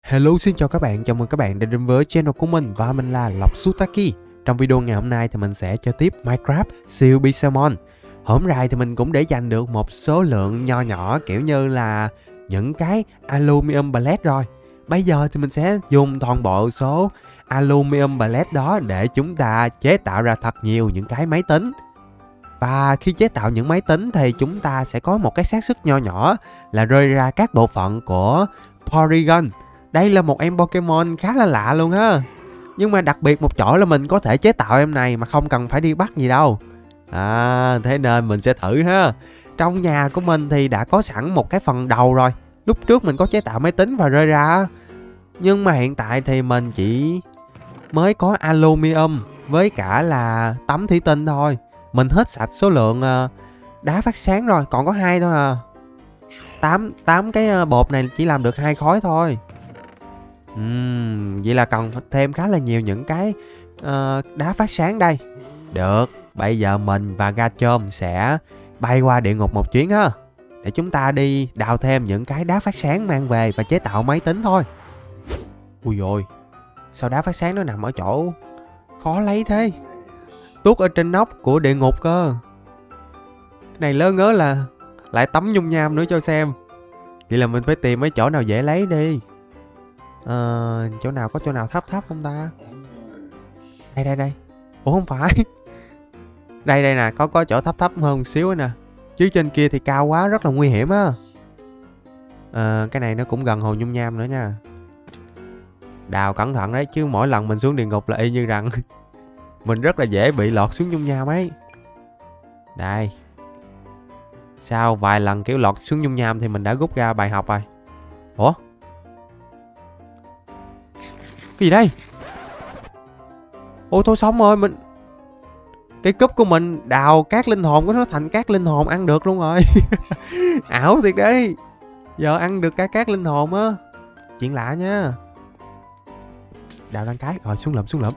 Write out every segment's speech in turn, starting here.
Hello, xin chào các bạn, chào mừng các bạn đã đến với channel của mình và mình là Lộc Sutaki. Trong video ngày hôm nay thì mình sẽ chơi tiếp Minecraft siêu Salmon. Hôm nay thì mình cũng để dành được một số lượng nho nhỏ kiểu như là những cái Aluminum Pellet rồi. Bây giờ thì mình sẽ dùng toàn bộ số Aluminum Pellet đó để chúng ta chế tạo ra thật nhiều những cái máy tính. Và khi chế tạo những máy tính thì chúng ta sẽ có một cái xác suất nho nhỏ là rơi ra các bộ phận của Porygon. Đây là một em Pokemon khá là lạ luôn ha. Nhưng mà đặc biệt một chỗ là mình có thể chế tạo em này mà không cần phải đi bắt gì đâu. Thế nên mình sẽ thử ha. Trong nhà của mình thì đã có sẵn một cái phần đầu rồi. Lúc trước mình có chế tạo máy tính và rơi ra. Nhưng mà hiện tại thì mình chỉ mới có aluminum với cả là tấm thủy tinh thôi. Mình hết sạch số lượng đá phát sáng rồi, còn có 2 thôi à. 8 cái bột này chỉ làm được 2 khối thôi. Vậy là cần thêm khá là nhiều những cái đá phát sáng đây. Được, bây giờ mình và Garchomp sẽ bay qua địa ngục một chuyến ha. Để chúng ta đi đào thêm những cái đá phát sáng mang về và chế tạo máy tính thôi. Ui dồi, sao đá phát sáng nó nằm ở chỗ khó lấy thế? Tuốt ở trên nóc của địa ngục cơ. Cái này lớ ngớ là lại tấm nhung nham nữa cho xem. Vậy là mình phải tìm mấy chỗ nào dễ lấy đi. Chỗ nào có chỗ nào thấp thấp không ta? Đây. Ủa không phải. Đây nè, có chỗ thấp thấp hơn một xíu nè. Chứ trên kia thì cao quá, rất là nguy hiểm á. Cái này nó cũng gần hồ nhung nham nữa nha. Đào cẩn thận đấy, chứ mỗi lần mình xuống địa ngục là y như rằng mình rất là dễ bị lọt xuống nhung nham ấy. Đây. Sau vài lần kiểu lọt xuống nhung nham thì mình đã rút ra bài học rồi. Ủa? Cái gì đây? Ôi thôi xong rồi, mình cái cúp của mình đào cát linh hồn của nó thành cát linh hồn ăn được luôn rồi. Ảo thiệt đấy. Giờ ăn được cả cát linh hồn á. Chuyện lạ nha. Đào lên cái rồi xuống lụm.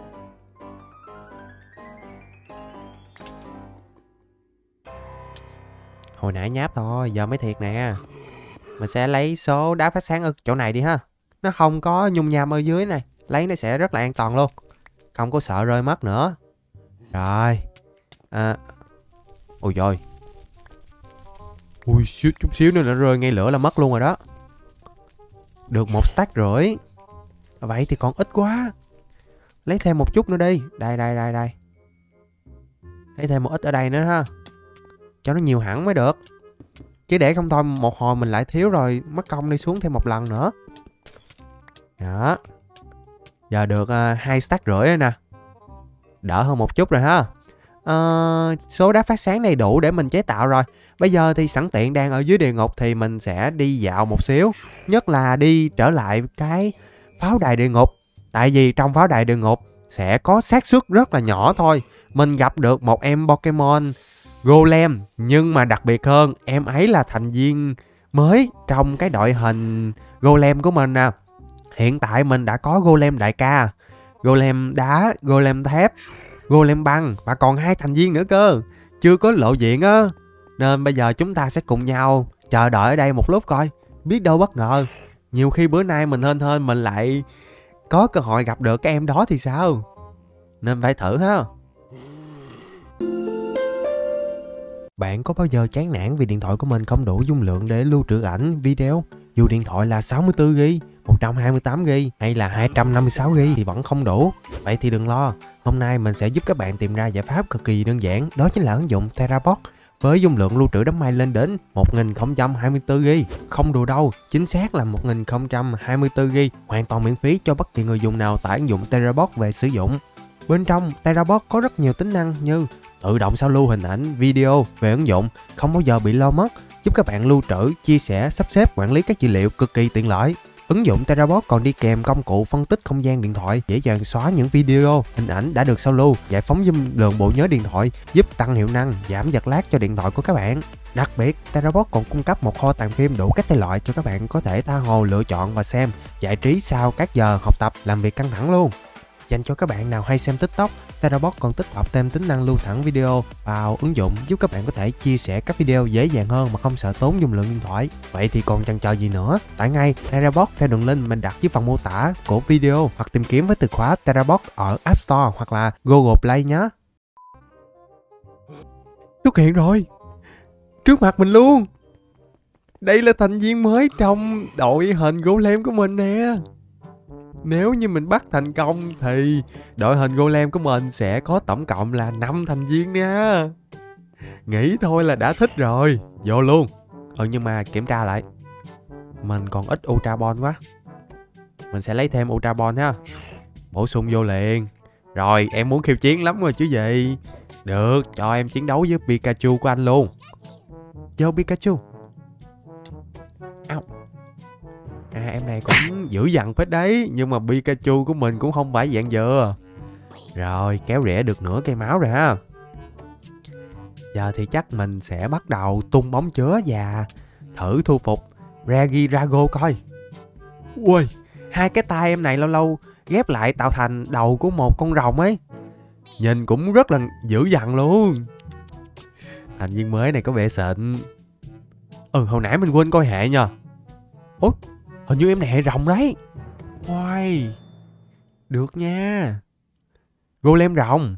Hồi nãy nháp thôi, giờ mới thiệt nè. Mình sẽ lấy số đá phát sáng ở chỗ này đi ha. Nó không có nhung nham ở dưới này. Lấy nó sẽ rất là an toàn luôn. Không có sợ rơi mất nữa. Rồi. Ôi trời. Ui chút xíu nữa nó rơi ngay lửa là mất luôn rồi đó. Được 1 stack rưỡi. Vậy thì còn ít quá. Lấy thêm một chút nữa đi. Đây. Lấy thêm một ít ở đây nữa ha. Cho nó nhiều hẳn mới được. Chứ để không thôi một hồi mình lại thiếu rồi. Mất công đi xuống thêm một lần nữa. Đó. Giờ được 2 stack rưỡi rồi nè. Đỡ hơn một chút rồi ha. Số đá phát sáng này đủ để mình chế tạo rồi. Bây giờ thì sẵn tiện đang ở dưới địa ngục thì mình sẽ đi dạo một xíu. Nhất là đi trở lại cái pháo đài địa ngục. Tại vì trong pháo đài địa ngục sẽ có xác suất rất là nhỏ thôi. Mình gặp được một em Pokemon Golem. Nhưng mà đặc biệt hơn, em ấy là thành viên mới trong cái đội hình Golem của mình nè. Hiện tại mình đã có Golem đại ca, Golem đá, Golem thép, Golem băng và còn 2 thành viên nữa cơ. Chưa có lộ diện á. Nên bây giờ chúng ta sẽ cùng nhau chờ đợi ở đây một lúc coi. Biết đâu bất ngờ. Nhiều khi bữa nay mình hên mình lại có cơ hội gặp được cái em đó thì sao. Nên phải thử ha. Bạn có bao giờ chán nản vì điện thoại của mình không đủ dung lượng để lưu trữ ảnh, video? Dù điện thoại là 64GB, 128GB hay là 256GB thì vẫn không đủ. Vậy thì đừng lo, hôm nay mình sẽ giúp các bạn tìm ra giải pháp cực kỳ đơn giản, đó chính là ứng dụng Terabox. Với dung lượng lưu trữ đám mây lên đến 1024GB. Không đùa đâu, chính xác là 1024GB, hoàn toàn miễn phí cho bất kỳ người dùng nào tải ứng dụng Terabox về sử dụng. Bên trong, Terabox có rất nhiều tính năng như tự động sao lưu hình ảnh, video về ứng dụng, không bao giờ bị lo mất, giúp các bạn lưu trữ, chia sẻ, sắp xếp, quản lý các dữ liệu cực kỳ tiện lợi. Ứng dụng Terabox còn đi kèm công cụ phân tích không gian điện thoại, dễ dàng xóa những video, hình ảnh đã được sao lưu, giải phóng dung lượng bộ nhớ điện thoại, giúp tăng hiệu năng, giảm giật lag cho điện thoại của các bạn. Đặc biệt, Terabox còn cung cấp một kho tàng phim đủ các thể loại cho các bạn có thể tha hồ lựa chọn và xem, giải trí sau các giờ học tập, làm việc căng thẳng luôn. Dành cho các bạn nào hay xem TikTok, Terabox còn tích hợp thêm tính năng lưu thẳng video vào ứng dụng, giúp các bạn có thể chia sẻ các video dễ dàng hơn mà không sợ tốn dung lượng điện thoại. Vậy thì còn chần chờ gì nữa? Tải ngay Terabox theo đường link mình đặt dưới phần mô tả của video, hoặc tìm kiếm với từ khóa Terabox ở App Store hoặc là Google Play nhé. Xuất hiện rồi, trước mặt mình luôn. Đây là thành viên mới trong đội hình Golem của mình nè. Nếu như mình bắt thành công thì đội hình Golem của mình sẽ có tổng cộng là 5 thành viên nha. Nghĩ thôi là đã thích rồi, vô luôn. Nhưng mà kiểm tra lại, mình còn ít Ultra Ball quá. Mình sẽ lấy thêm Ultra Ball ha. Bổ sung vô liền. Rồi, em muốn khiêu chiến lắm rồi chứ gì. Được, cho em chiến đấu với Pikachu của anh luôn. Vô Pikachu. Em này cũng dữ dằn phết đấy. Nhưng mà Pikachu của mình cũng không phải dạng dừa. Rồi, kéo rẽ được nửa cây máu rồi ha. Giờ thì chắc mình sẽ bắt đầu tung bóng chứa và thử thu phục Regidrago coi. Ui, hai cái tay em này lâu lâu ghép lại tạo thành đầu của một con rồng ấy. Nhìn cũng rất là dữ dằn luôn. Thành viên mới này có vẻ xịn. Hồi nãy mình quên coi hệ nha. Ủa, hình như em này hệ rồng đấy. Wow, được nha. Golem rồng.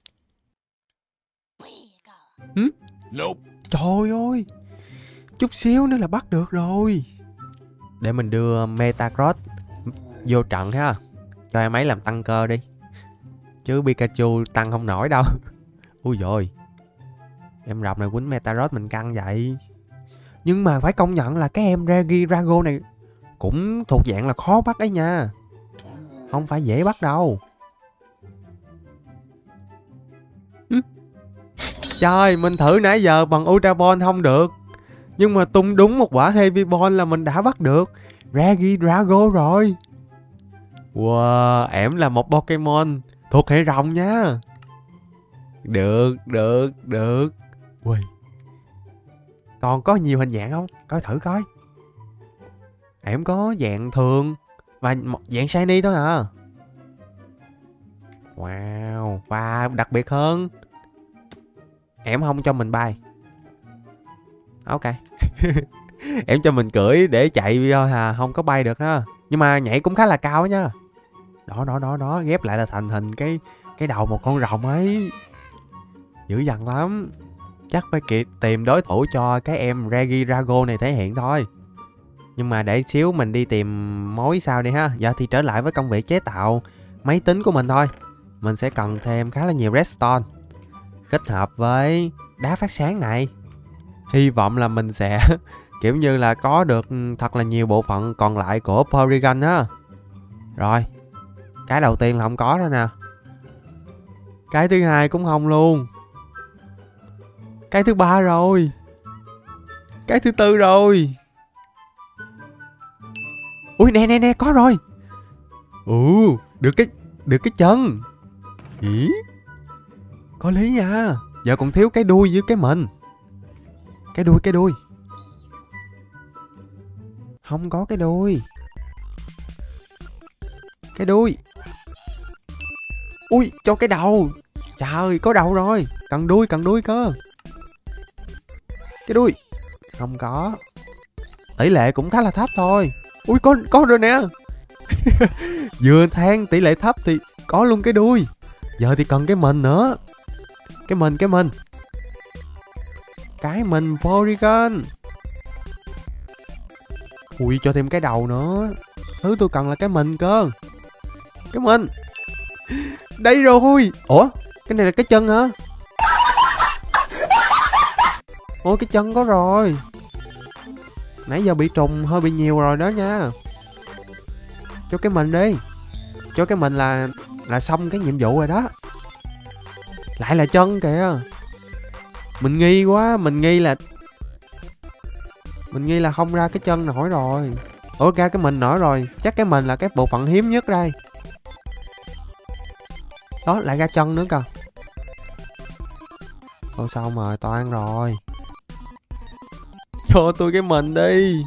Nope. Trời ơi, chút xíu nữa là bắt được rồi. Để mình đưa Metagross vô trận ha. Cho em ấy làm tăng cơ đi. Chứ Pikachu tăng không nổi đâu. Ui dồi, em rồng này quýnh Metagross mình căng vậy. Nhưng mà phải công nhận là cái em Regidrago này cũng thuộc dạng là khó bắt ấy nha. Không phải dễ bắt đâu. Trời, mình thử nãy giờ bằng Ultra Ball không được. Nhưng mà tung đúng một quả Heavy Ball là mình đã bắt được Regidrago rồi. Wow, em là một Pokemon thuộc hệ rồng nha. Được. Ui, còn có nhiều hình dạng không? Coi thử coi. Em có dạng thường và một dạng shiny thôi à. Wow, và đặc biệt hơn, em không cho mình bay. Ok. Em cho mình cưỡi để chạy thôi à, không có bay được ha. Nhưng mà nhảy cũng khá là cao á nha. Đó, ghép lại là thành hình cái đầu một con rồng ấy. Dữ dằn lắm. Chắc phải tìm đối thủ cho cái em Regidrago này thể hiện thôi. Nhưng mà để xíu mình đi tìm mối sau đi ha. Giờ thì trở lại với công việc chế tạo máy tính của mình thôi. Mình sẽ cần thêm khá là nhiều redstone kết hợp với đá phát sáng này. Hy vọng là mình sẽ kiểu như là có được thật là nhiều bộ phận còn lại của Porygon á. Rồi, cái đầu tiên là không có rồi nè. Cái thứ hai cũng không luôn. Cái thứ ba rồi. Cái thứ tư rồi. Ui nè, có rồi. Được cái chân. Ý, có lý nha. Giờ còn thiếu cái đuôi với cái mình. Cái đuôi. Không có cái đuôi. Cái đuôi. Ui, cho cái đầu. Trời, có đầu rồi. Cần đuôi cơ. Cái đuôi. Không có. Tỷ lệ cũng khá là thấp thôi. Ui, có rồi nè. Vừa than tỷ lệ thấp thì có luôn cái đuôi. Giờ thì cần cái mình nữa. Cái mình Porygon. Ui, cho thêm cái đầu nữa. Thứ tôi cần là cái mình cơ. Cái mình. Đây rồi. Ủa, cái này là cái chân hả? Ôi, cái chân có rồi. Nãy giờ bị trùng hơi bị nhiều rồi đó nha. Cho cái mình đi. Cho cái mình là xong cái nhiệm vụ rồi đó. Lại là chân kìa. Mình nghi quá. Mình nghi là không ra cái chân nổi rồi. Ủa, ra cái mình nổi rồi. Chắc cái mình là cái bộ phận hiếm nhất đây. Đó, lại ra chân nữa kìa. Thôi xong rồi, toan rồi. Cho tôi cái mình đi.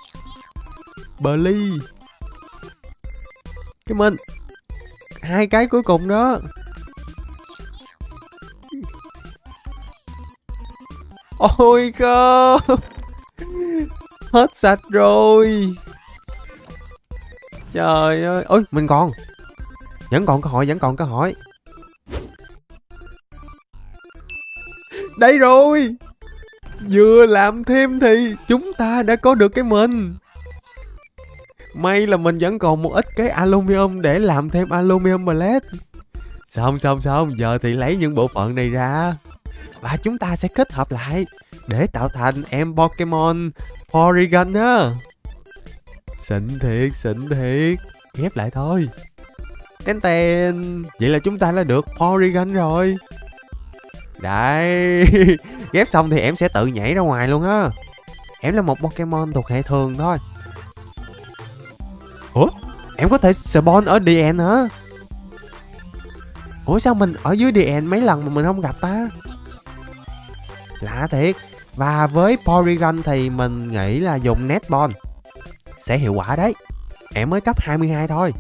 Bly. Cái mình. 2 cái cuối cùng đó. Ôi không. Hết sạch rồi. Trời ơi. Ôi mình còn. Vẫn còn cơ hội. Đây rồi. Vừa làm thêm thì chúng ta đã có được cái mình. May là mình vẫn còn một ít cái aluminum để làm thêm aluminum plate. Xong. Giờ thì lấy những bộ phận này ra và chúng ta sẽ kết hợp lại để tạo thành em Pokemon Porygon á. Xịn thiệt. Ghép lại thôi. Tên. Vậy là chúng ta đã được Porygon rồi. Đấy. Ghép xong thì em sẽ tự nhảy ra ngoài luôn á. Em là một Pokemon thuộc hệ thường thôi. Ủa? Em có thể spawn ở DN hả? Ủa sao mình ở dưới DN mấy lần mà mình không gặp ta? Lạ thiệt. Và với Porygon thì mình nghĩ là dùng Netball sẽ hiệu quả đấy. Em mới cấp 22 thôi.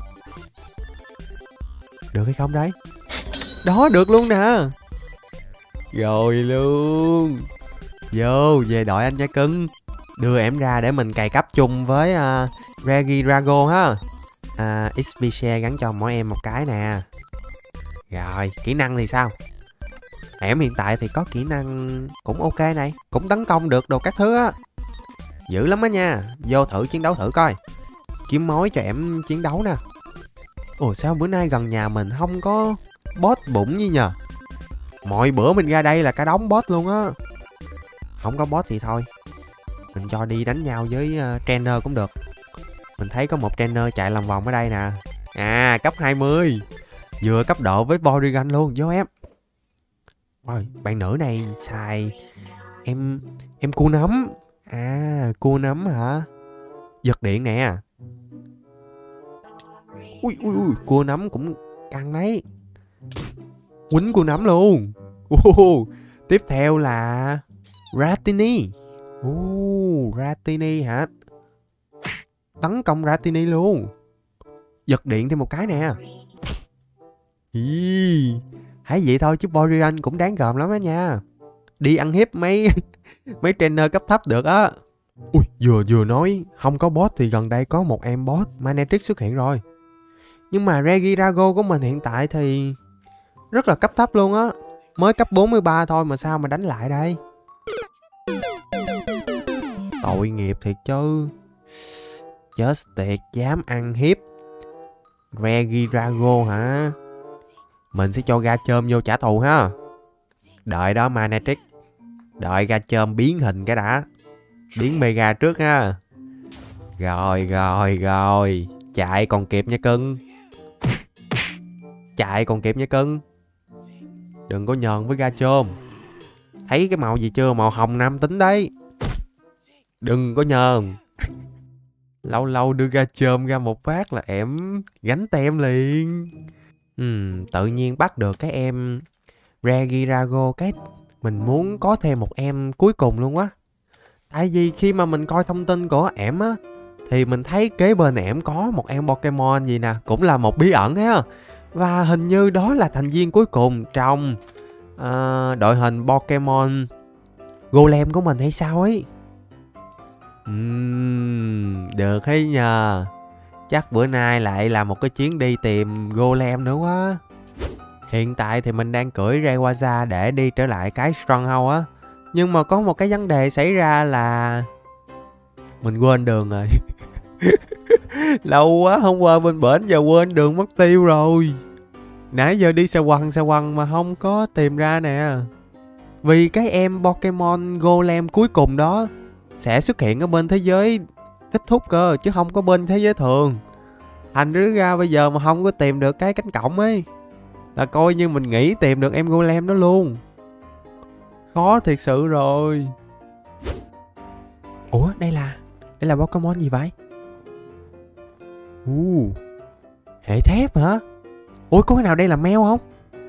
Được hay không đấy? Đó, được luôn nè. Rồi luôn. Vô, về đội anh nha cưng. Đưa em ra để mình cày cấp chung với Regidrago ha. XP share gắn cho mỗi em một cái nè. Rồi, kỹ năng thì sao? Em hiện tại thì có kỹ năng cũng ok này. Cũng tấn công được đồ các thứ á. Dữ lắm á nha. Vô thử chiến đấu thử coi. Kiếm mối cho em chiến đấu nè. Ồ sao bữa nay gần nhà mình không có boss bụng như nhờ. Mọi bữa mình ra đây là cả đống boss luôn á. Không có boss thì thôi. Mình cho đi đánh nhau với trainer cũng được. Mình thấy có một trainer chạy lòng vòng ở đây nè. Cấp 20. Vừa cấp độ với Porygon luôn. Vô em. Rồi, bạn nữ này xài em cua nấm. Cua nấm hả? Giật điện nè. Ui, cua nấm cũng căng đấy. Quýnh cua nấm luôn. Tiếp theo là Ratini. Ratini hả? Tấn công Ratini luôn. Giật điện thêm một cái nè. Thấy vậy thôi chứ Porygon cũng đáng gờm lắm á nha. Đi ăn hiếp mấy trainer cấp thấp được á. Ui, vừa nói không có boss thì gần đây có một em boss Manectric xuất hiện rồi. Nhưng mà Regidrago của mình hiện tại thì rất là cấp thấp luôn á. Mới cấp 43 thôi mà sao mà đánh lại đây. Tội nghiệp thiệt chứ. Just tiệt dám ăn hiếp Regidrago hả? Mình sẽ cho Garchomp vô trả thù ha. Đợi đó Manectric. Đợi Garchomp biến hình cái đã. Biến Mega trước ha. Rồi. Chạy còn kịp nha cưng. Đừng có nhờn với Garchomp. Thấy cái màu gì chưa? Màu hồng nam tính đấy. Đừng có nhờn. Lâu đưa Garchomp ra một phát là em gánh tem liền. Tự nhiên bắt được cái em Regidrago cái mình muốn có thêm một em cuối cùng luôn á. Tại vì khi mà mình coi thông tin của ẻm á thì mình thấy kế bên ẻm có một em Pokemon gì nè, cũng là một bí ẩn á. Và hình như đó là thành viên cuối cùng trong đội hình Pokemon Golem của mình hay sao ấy. Được hay nhờ. Chắc bữa nay lại là một cái chuyến đi tìm Golem nữa quá. Hiện tại thì mình đang cưỡi Rayquaza để đi trở lại cái Stronghold á. Nhưng mà có một cái vấn đề xảy ra là mình quên đường rồi. Lâu quá không qua bên bển, giờ quên đường mất tiêu rồi. Nãy giờ đi xe quăng mà không có tìm ra nè. Vì cái em Pokemon Golem cuối cùng đó sẽ xuất hiện ở bên thế giới kết thúc cơ, chứ không có bên thế giới thường. Thành ra bây giờ mà không có tìm được cái cánh cổng ấy là coi như mình nghĩ tìm được em Golem đó luôn. Khó thiệt sự rồi. Ủa đây là Pokemon gì vậy? Hệ thép hả? Ủa có cái nào đây là mèo không?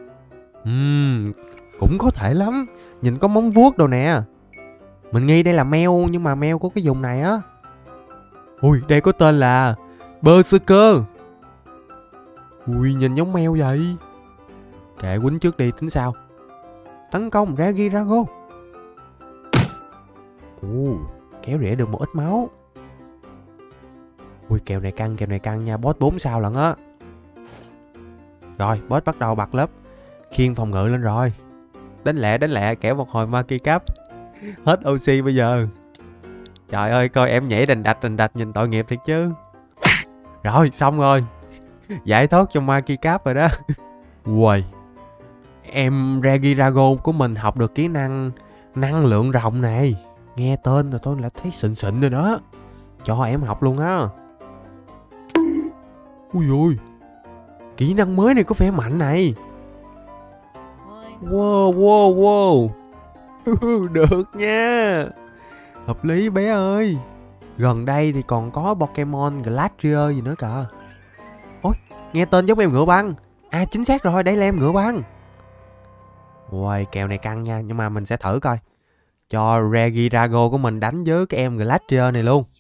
Cũng có thể lắm. Nhìn có móng vuốt đồ nè. Mình nghi đây là mèo, nhưng mà mèo của cái vùng này á. Ui đây có tên là Berserker. Ui nhìn giống mèo vậy. Kệ quýnh trước đi tính sao. Tấn công Regidrago. Kéo rỉa được một ít máu. Ui, kèo này căng nha. Boss 4 sao lận á. Rồi, boss bắt đầu bật lớp khiên phòng ngự lên rồi. Đánh lẹ, kẻo một hồi Maki Cap hết oxy bây giờ. Trời ơi, coi em nhảy đành đạch nhìn tội nghiệp thiệt chứ. Rồi, xong rồi. Giải thoát cho Maki Cap rồi đó. Uầy, em Regidrago của mình học được kỹ năng năng lượng rồng này. Nghe tên rồi tôi đã thấy xịn rồi đó. Cho em học luôn á. Ui ui, kỹ năng mới này có vẻ mạnh này. Wow. Được nha. Hợp lý bé ơi. Gần đây thì còn có Pokemon Glastrier gì nữa kìa. Ôi, nghe tên giống em ngựa băng. À chính xác rồi, đây là em ngựa băng. Ôi, kèo này căng nha. Nhưng mà mình sẽ thử coi. Cho Regidrago của mình đánh với cái em Glastrier này luôn.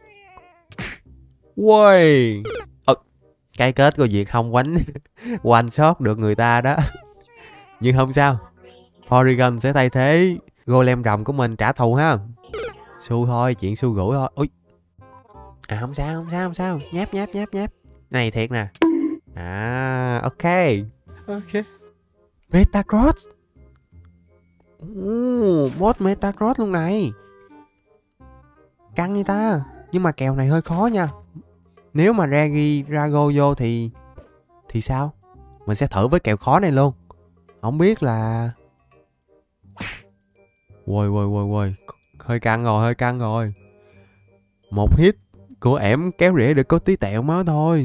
Ui, cái kết của việc không quánh one shot được người ta đó. Nhưng không sao, Porygon sẽ thay thế Golem rồng của mình trả thù ha. Su thôi, chuyện su gửi thôi. Ui. À không sao. Nháp. Này thiệt nè. À ok. Metagross. Boss Metagross luôn này. Căng như ta. Nhưng mà kèo này hơi khó nha. Nếu mà Regidrago vô thì sao? Mình sẽ thử với kèo khó này luôn. Không biết là... Ui. Hơi căng rồi. Một hit của ẻm kéo rỉa được có tí tẹo máu thôi.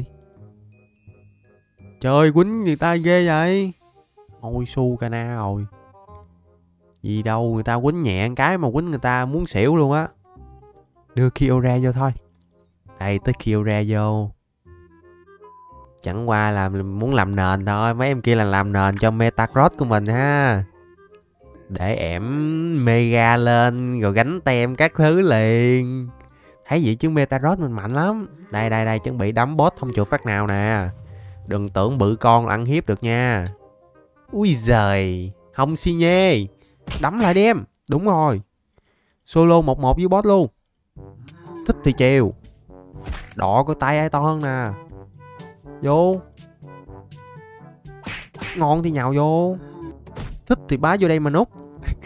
Trời, quýnh người ta ghê vậy. Ôi su cana rồi. Gì đâu, người ta quýnh nhẹ cái mà quýnh người ta muốn xỉu luôn á. Đưa Kyogre vô thôi. Đây, tới Kyogre vô. Chẳng qua là muốn làm nền thôi. Mấy em kia là làm nền cho Metagross của mình ha. Để ẻm Mega lên rồi gánh tem các thứ liền. Thấy vậy chứ Metagross mình mạnh lắm. Đây, chuẩn bị đấm boss không chịu phát nào nè. Đừng tưởng bự con là ăn hiếp được nha. Ui giời, không xi nhê. Đấm lại đi em. Đúng rồi. Solo 1-1 với boss luôn. Thích thì chiều. Đọ có tay ai to hơn nè. Vô. Ngon thì nhào vô. Thích thì bá vô đây mà nút.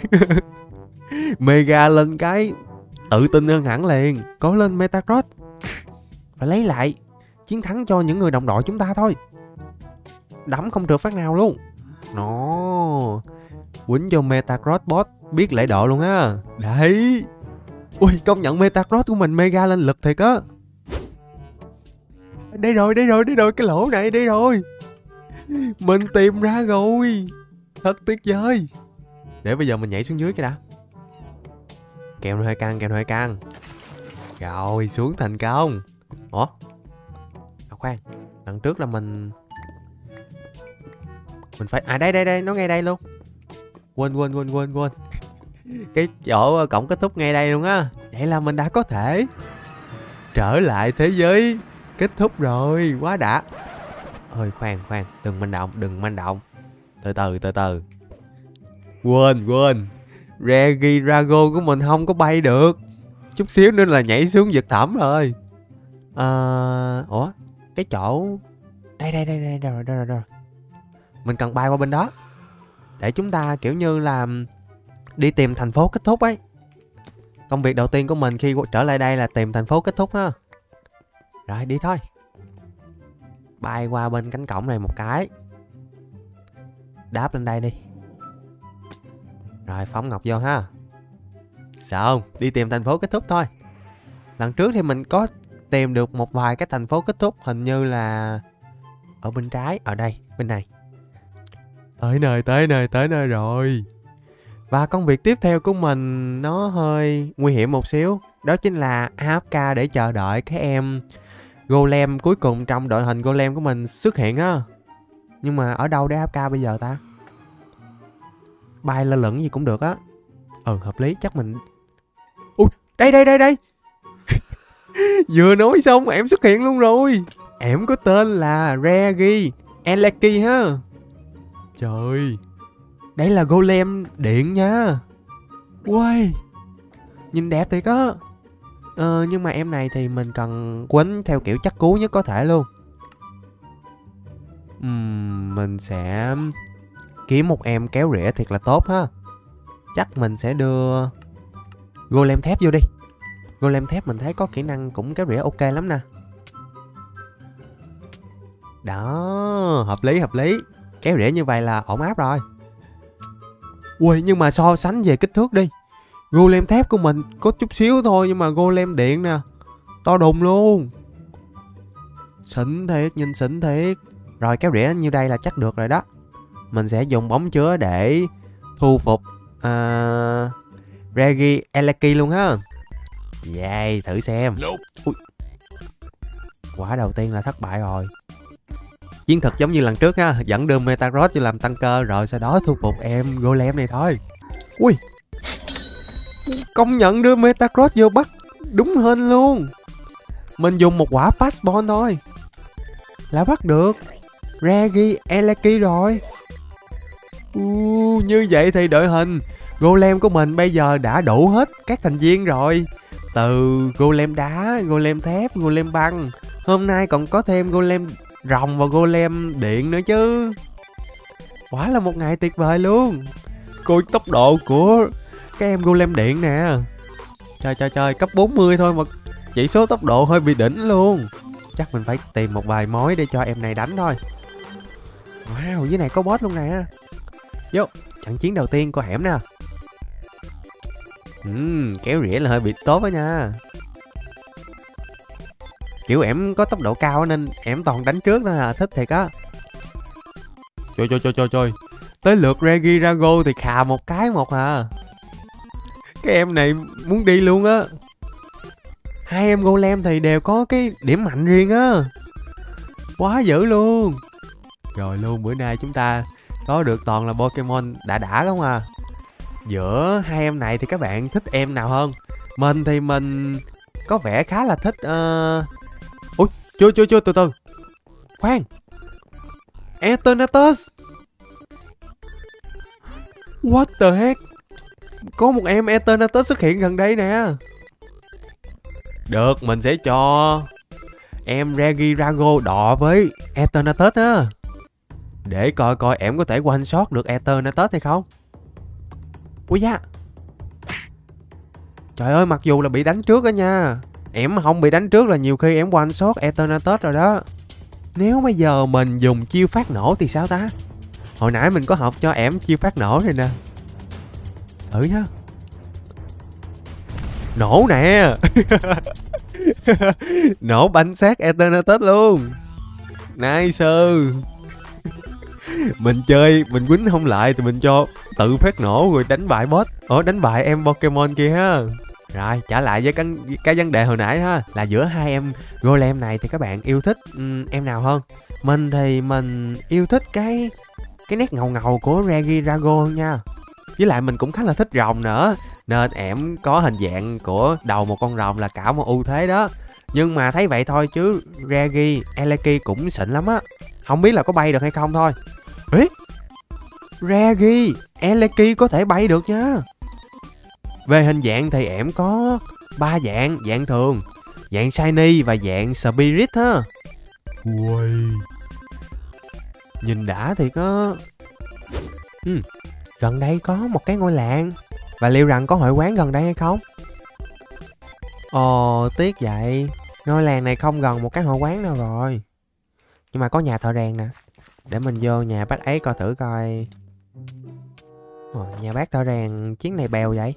Mega lên cái tự tin hơn hẳn liền. Cố lên Metagross. Phải lấy lại chiến thắng cho những người đồng đội chúng ta thôi. Đấm không trượt phát nào luôn. Nó quýnh cho Metagross boss biết lễ độ luôn á. Đấy. Ui, công nhận Metagross của mình mega lên lực thiệt á. Đây rồi, cái lỗ này đây rồi. Mình tìm ra rồi. Thật tuyệt vời. Để bây giờ mình nhảy xuống dưới cái đã. Kèo nó hơi căng. Rồi, xuống thành công. Ủa? Khoan, lần trước là mình phải... À đây, nó ngay đây luôn. Quên. Cái chỗ cổng kết thúc ngay đây luôn á. Vậy là mình đã có thể trở lại thế giới kết thúc rồi, quá đã. Ôi khoan, đừng manh động. Từ từ. Quên. Regidrago của mình không có bay được. Chút xíu nữa là nhảy xuống vực thẳm rồi. Ủa? Cái chỗ... Đây rồi. Mình cần bay qua bên đó. Để chúng ta kiểu như là đi tìm thành phố kết thúc ấy. Công việc đầu tiên của mình khi trở lại đây là tìm thành phố kết thúc ha. Rồi đi thôi. Bay qua bên cánh cổng này một cái. Đáp lên đây đi. Rồi phóng ngọc vô ha. Sao không? Đi tìm thành phố kết thúc thôi. Lần trước thì mình có tìm được một vài cái thành phố kết thúc. Hình như là ở bên trái. Ở đây, bên này. Tới nơi rồi. Và công việc tiếp theo của mình nó hơi nguy hiểm một xíu. Đó chính là AFK để chờ đợi cái em Golem cuối cùng trong đội hình Golem của mình xuất hiện á. Nhưng mà ở đâu để AFK bây giờ ta? Bay lơ lửng gì cũng được á. Hợp lý, chắc mình... Ui, đây. Vừa nói xong em xuất hiện luôn rồi. Em có tên là Regi Eleki ha. Trời, đây là Golem điện nha. Uầy, Nhìn đẹp thiệt á. Nhưng mà em này thì mình cần quấn theo kiểu chắc cú nhất có thể luôn. Mình sẽ kiếm một em kéo rỉa thiệt là tốt ha. Chắc mình sẽ đưa golem thép vô đi. Golem thép mình thấy có kỹ năng cũng kéo rỉa ok lắm nè. Đó, hợp lý. Kéo rỉa như vậy là ổn áp rồi. Ui, nhưng mà so sánh về kích thước đi. Golem thép của mình có chút xíu thôi, nhưng mà golem điện nè, to đùng luôn. Xịn thiệt, nhìn xịn thiệt. Rồi kéo rỉa như đây là chắc được rồi đó. Mình sẽ dùng bóng chứa để thu phục Regi Eleki luôn ha. Vậy thử xem. Ui. Quả đầu tiên là thất bại rồi. Chiến thuật giống như lần trước ha, vẫn đưa Metagross cho làm tăng cơ, rồi sau đó thu phục em golem này thôi. Ui, công nhận đưa Metagross vô bắt đúng hên luôn. Mình dùng một quả fastball thôi là bắt được Regi Eleki rồi. Như vậy thì đội hình golem của mình bây giờ đã đủ hết các thành viên rồi. Từ golem đá, golem thép, golem băng, hôm nay còn có thêm golem rồng và golem điện nữa chứ. Quả là một ngày tuyệt vời luôn. Coi tốc độ của cái em golem điện nè. Trời, cấp 40 thôi mà chỉ số tốc độ hơi bị đỉnh luôn. Chắc mình phải tìm một vài mối để cho em này đánh thôi. Wow, dưới này có boss luôn nè. Vô, trận chiến đầu tiên của hẻm nè. Kéo rỉa là hơi bị tốt đó nha. Kiểu ẻm có tốc độ cao nên ẻm toàn đánh trước thôi à, thích thiệt á. Trời. Tới lượt Regi Rago thì khà một cái một à. Cái em này muốn đi luôn á. Hai em golem thì đều có cái điểm mạnh riêng á. Quá dữ luôn. Rồi luôn, bữa nay chúng ta có được toàn là Pokemon đã không à. Giữa hai em này thì các bạn thích em nào hơn? Mình thì mình có vẻ khá là thích Ui, chưa, từ từ. Khoan. Eternatus. What the heck? Có một em Eternatus xuất hiện gần đây nè. Được, mình sẽ cho em Regirago đọ với Eternatus á. Để coi coi em có thể one shot được Eternatus hay không. Ui da. Trời ơi, mặc dù là bị đánh trước đó nha, em không bị đánh trước là nhiều khi em one shot Eternatus rồi đó. Nếu bây giờ mình dùng chiêu phát nổ thì sao ta? Hồi nãy mình có học cho em chiêu phát nổ rồi nè. Thử nhá. Nổ nè. Nổ bánh xác Eternatus luôn. Nice. Mình chơi, mình quýnh không lại thì mình cho tự phát nổ rồi đánh bại boss. Đánh bại em Pokemon kia ha. Rồi, trở lại với cái vấn đề hồi nãy ha, là giữa hai em golem này thì các bạn yêu thích em nào hơn? Mình thì mình yêu thích cái nét ngầu của Regirago nha. Với lại mình cũng khá là thích rồng nữa, nên em có hình dạng của đầu một con rồng là cả một ưu thế đó. Nhưng mà thấy vậy thôi chứ Regi Eleki cũng xịn lắm á. Không biết là có bay được hay không thôi. Ê, Regi Eleki có thể bay được nha. Về hình dạng thì em có 3 dạng: dạng thường, dạng shiny và dạng spirit ha. Ui, nhìn đã thiệt á. Gần đây có một cái ngôi làng, và liệu rằng có hội quán gần đây hay không? Ồ, tiếc vậy. Ngôi làng này không gần một cái hội quán nào rồi. Nhưng mà có nhà thợ rèn nè. Để mình vô nhà bác ấy coi thử coi. Nhà bác thợ rèn chuyến này bèo vậy.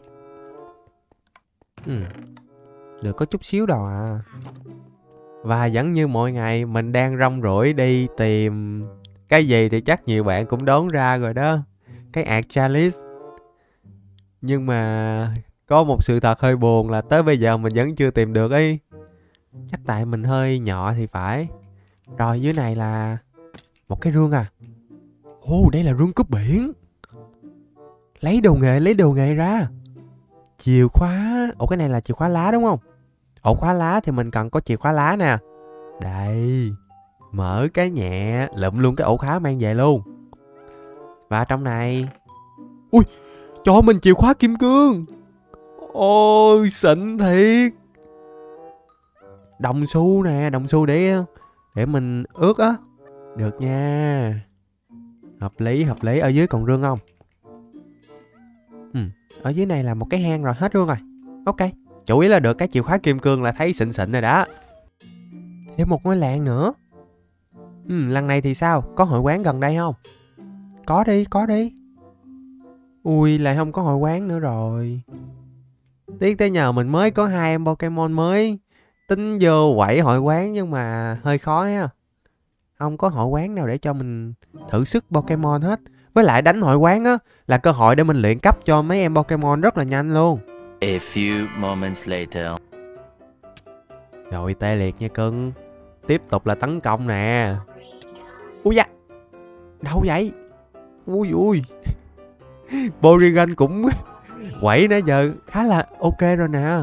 Được có chút xíu đâu à. Và vẫn như mọi ngày, mình đang rong ruổi đi tìm cái gì thì chắc nhiều bạn cũng đoán ra rồi đó. Cái ạt Chalice. Nhưng mà có một sự thật hơi buồn là tới bây giờ mình vẫn chưa tìm được ấy. Chắc tại mình hơi nhỏ thì phải. Rồi dưới này là một cái rương à. Ồ, đây là rương cướp biển. Lấy đồ nghề ra. Chìa khóa. Ủa, cái này là chìa khóa lá đúng không? Ổ khóa lá thì mình cần có chìa khóa lá nè. Đây. Mở cái nhẹ, lụm luôn cái ổ khóa mang về luôn. Và trong này. Ui, cho mình chìa khóa kim cương. Ôi xịn thiệt. Đồng xu nè, đồng xu để mình ướt á. Được nha. Hợp lý. Ở dưới còn rương không? Ở dưới này là một cái hang rồi, hết rương rồi. Ok. Chủ yếu là được cái chìa khóa kim cương là thấy xịn rồi đó. Thêm một ngôi làng nữa. Lần này thì sao? Có hội quán gần đây không? Có đi. Ui, lại không có hội quán nữa rồi. Tiếc tới nhờ mình mới có 2 em Pokemon mới. Tính vô quậy hội quán nhưng mà hơi khó ha. Không có hội quán nào để cho mình thử sức Pokemon hết. Với lại đánh hội quán á là cơ hội để mình luyện cấp cho mấy em Pokemon rất là nhanh luôn. A few moments later. Rồi tê liệt nha cưng. Tiếp tục là tấn công nè. Ui da. Đâu vậy? Ui. Porygon cũng quẩy nãy giờ khá là ok rồi nè.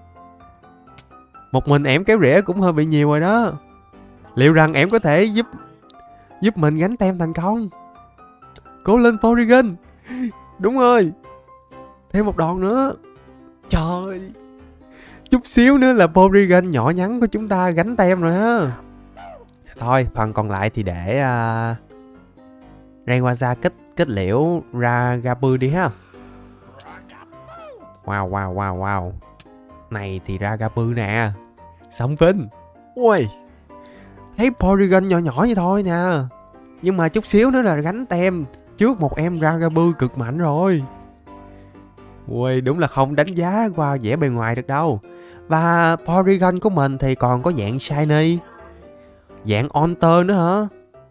Một mình ẻm kéo rỉa cũng hơi bị nhiều rồi đó. Liệu rằng ẻm có thể giúp mình gánh tem thành công? Cố lên Porygon. Đúng rồi. Thêm một đòn nữa. Trời. Chút xíu nữa là Porygon nhỏ nhắn của chúng ta gánh tem rồi ha. Thôi phần còn lại thì để Rayquaza kết liễu Ragabu đi ha. Wow. Này thì Ragabu nè. Xong Vinh. Ui. Thấy Porygon nhỏ vậy thôi nè. Nhưng mà chút xíu nữa là gánh tem trước một em Ragabu cực mạnh rồi. Ui, đúng là không đánh giá qua vẻ bề ngoài được đâu. Và Porygon của mình thì còn có dạng Shiny, dạng Haunter nữa hả?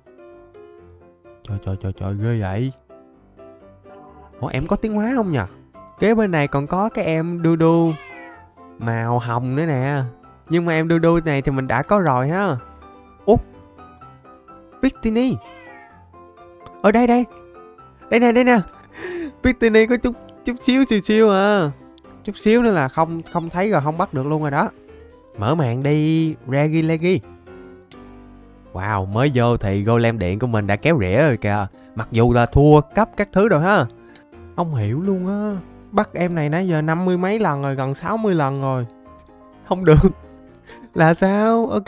Trời, ghê vậy. Ủa em có tiến hóa không nhỉ? Kế bên này còn có cái em Dudu màu hồng nữa nè. Nhưng mà em Dudu này thì mình đã có rồi ha. Ủa Victini. Ở đây nè. Victini có chút xíu à. Chút xíu nữa là không thấy rồi, không bắt được luôn rồi đó. Mở màn đi Reggie. Wow, mới vô thì golem điện của mình đã kéo rỉa rồi kìa. Mặc dù là thua cấp các thứ rồi ha. Không hiểu luôn á. Bắt em này nãy giờ 50 mấy lần rồi, gần 60 lần rồi. Không được. Là sao? Ok.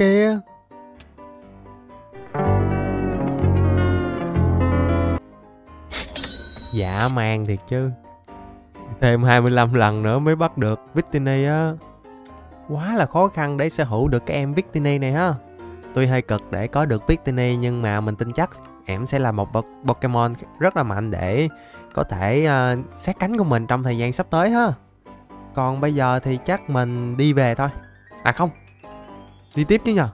Dạ man thiệt chứ. Thêm 25 lần nữa mới bắt được Victini á. Quá là khó khăn để sở hữu được cái em Victini này ha. Tuy hơi cực để có được Victini nhưng mà mình tin chắc em sẽ là một Pokemon rất là mạnh để có thể sát cánh của mình trong thời gian sắp tới ha. Còn bây giờ thì chắc mình đi về thôi. À không, đi tiếp chứ nhờ.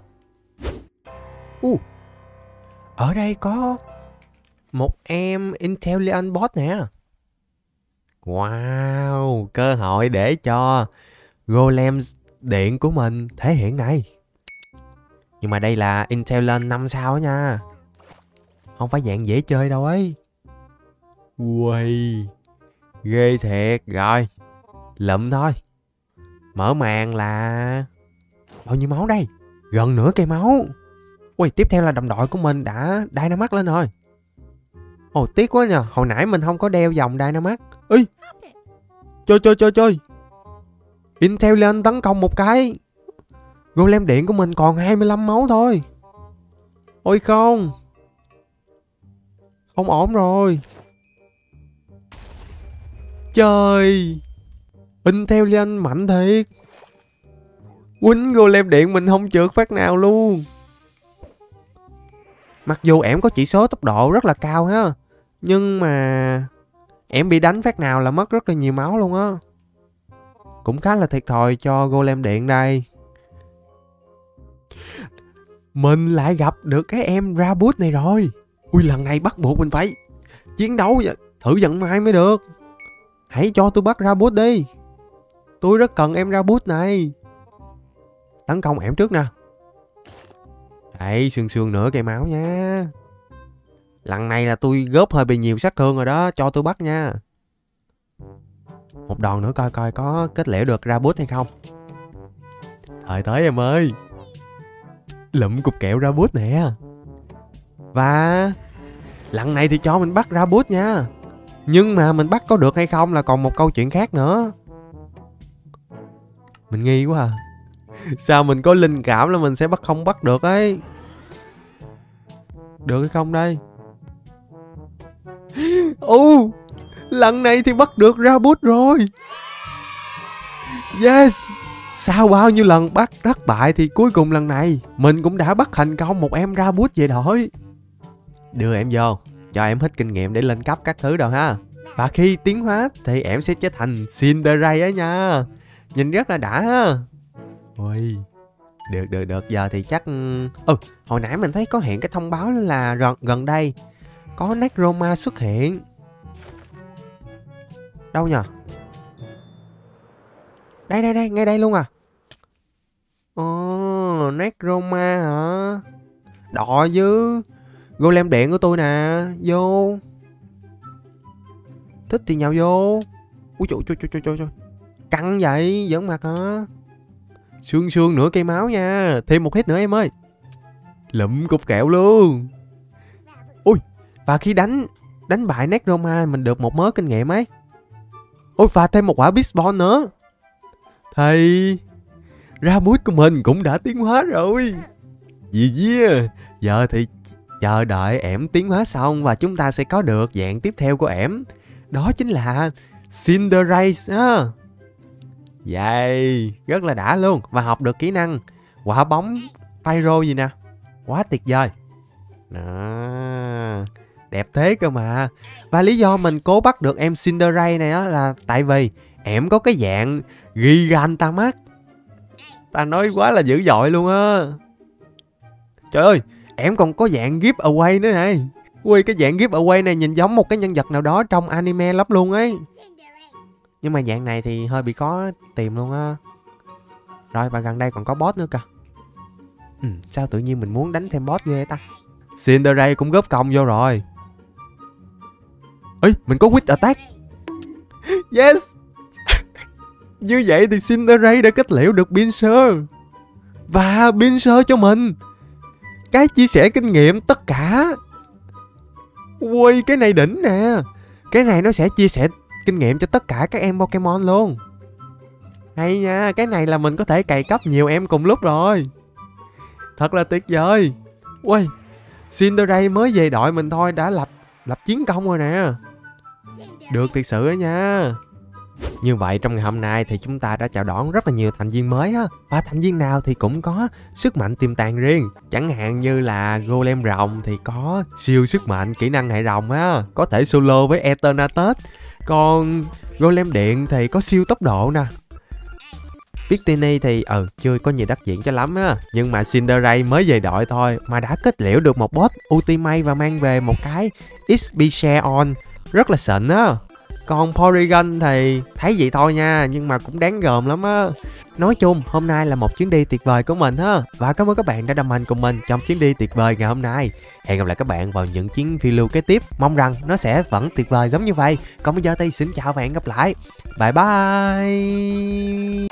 Ở đây có một em Intellion Bot nè. Wow, cơ hội để cho golem điện của mình thể hiện này. Nhưng mà đây là Intellion 5 sao nha. Không phải dạng dễ chơi đâu ấy. Ui, ghê thiệt. Rồi, lụm thôi. Mở màn là bao nhiêu máu đây? Gần nửa cây máu. Ui, tiếp theo là đồng đội của mình đã Dynamax lên rồi. Ồ, tiếc quá nhờ. Hồi nãy mình không có đeo vòng Dynamax. Ui, chơi. Intellion tấn công một cái. Golem điện của mình còn 25 máu thôi. Ôi không ổn rồi. Trời, Intellion mạnh thiệt. Quýnh golem điện mình không trượt phát nào luôn. Mặc dù ẻm có chỉ số tốc độ rất là cao ha, nhưng mà ẻm bị đánh phát nào là mất rất là nhiều máu luôn á. Cũng khá là thiệt thòi cho golem điện đây. Mình lại gặp được cái em Rabut này rồi. Ui, lần này bắt buộc mình phải chiến đấu thử vận may mới được. Hãy cho tôi bắt Rabut đi. Tôi rất cần em Rabut này. Tấn công ẻm trước nè. Đây, sương nửa cây máu nha. Lần này là tôi góp hơi bị nhiều sát thương rồi đó. Cho tôi bắt nha. Một đòn nữa coi có kết liễu được Rabut hay không. Thời tới em ơi. Lụm cục kẹo Rabut nè. Và lần này thì cho mình bắt Rabut nha. Nhưng mà mình bắt có được hay không là còn một câu chuyện khác nữa. Mình nghi quá à. Sao mình có linh cảm là mình sẽ không bắt được ấy. Được hay không đây? Lần này thì bắt được Rabut rồi. Yes. Sau bao nhiêu lần bắt thất bại thì cuối cùng lần này mình cũng đã bắt thành công một em Rabut về đội. Đưa em vô, cho em hết kinh nghiệm để lên cấp các thứ đâu ha. Và khi tiến hóa thì em sẽ trở thành Cinderace á nha. Nhìn rất là đã ha. Ui, được, giờ thì chắc... hồi nãy mình thấy có hiện cái thông báo là gần đây có Necroma xuất hiện. Đâu nhờ? Đây, ngay đây luôn à. Ồ, Necroma hả? Đọ chứ. Golem điện của tôi nè, vô. Thích thì nhào vô. Úi trời. Căng vậy, giỡn mặt hả? Xương nửa cây máu nha. Thêm một hit nữa em ơi. Lụm cục kẹo luôn. Ui, và khi đánh bại Necroma mình được một mớ kinh nghiệm ấy. Ôi, và thêm một quả Beastborn nữa. Thì Rabut của mình cũng đã tiến hóa rồi. Giờ thì chờ đợi ẻm tiến hóa xong và chúng ta sẽ có được dạng tiếp theo của ẻm. Đó chính là Cinderace á. Vậy, rất là đã luôn. Và học được kỹ năng quả bóng pyro gì nè. Quá tuyệt vời. Đó, đẹp thế cơ mà. Và lý do mình cố bắt được em Cinderace này á là tại vì ẻm có cái dạng Gigantamax. Ta nói quá là dữ dội luôn á. Trời ơi, ẻm còn có dạng giveaway nữa này. Ui, cái dạng giveaway này nhìn giống một cái nhân vật nào đó trong anime lắm luôn ấy. Nhưng mà dạng này thì hơi bị khó tìm luôn á. Rồi, và gần đây còn có boss nữa kìa. Sao tự nhiên mình muốn đánh thêm boss ghê ta. Cinderace cũng góp công vô rồi. Ê, mình có Quick Attack. Yes. Như vậy thì Cinderace đã kết liễu được Pinsir. Và Pinsir cho mình cái chia sẻ kinh nghiệm tất cả. Ui, cái này đỉnh nè. Cái này nó sẽ chia sẻ kinh nghiệm cho tất cả các em Pokemon luôn. Hay nha, cái này là mình có thể cày cấp nhiều em cùng lúc rồi. Thật là tuyệt vời. Ui, Cinderace mới về đội mình thôi đã lập chiến công rồi nè. Được thiệt sự đó nha. Như vậy trong ngày hôm nay thì chúng ta đã chào đón rất là nhiều thành viên mới á. Và thành viên nào thì cũng có sức mạnh tiềm tàng riêng. Chẳng hạn như là Golem rồng thì có siêu sức mạnh kỹ năng hệ rồng á, có thể solo với Eternatus. Còn Golem điện thì có siêu tốc độ nè. Victini thì chưa có nhiều đắc diện cho lắm á. Nhưng mà Cinderace mới về đội thôi mà đã kết liễu được một boss ultimate và mang về một cái XP share on rất là xịn á. Còn Porygon thì thấy vậy thôi nha, nhưng mà cũng đáng gờm lắm á. Nói chung hôm nay là một chuyến đi tuyệt vời của mình ha. Và cảm ơn các bạn đã đồng hành cùng mình trong chuyến đi tuyệt vời ngày hôm nay. Hẹn gặp lại các bạn vào những chuyến phiêu lưu kế tiếp. Mong rằng nó sẽ vẫn tuyệt vời giống như vậy. Còn bây giờ thì xin chào và hẹn gặp lại. Bye bye.